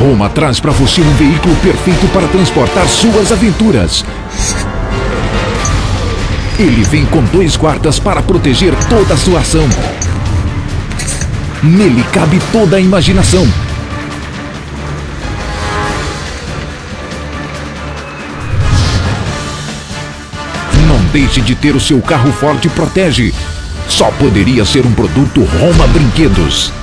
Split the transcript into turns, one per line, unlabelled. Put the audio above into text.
Roma traz para você um veículo perfeito para transportar suas aventuras. Ele vem com 2 guardas para proteger toda a sua ação. Nele cabe toda a imaginação. Não deixe de ter o seu carro Ford Protege. Só poderia ser um produto Roma Brinquedos.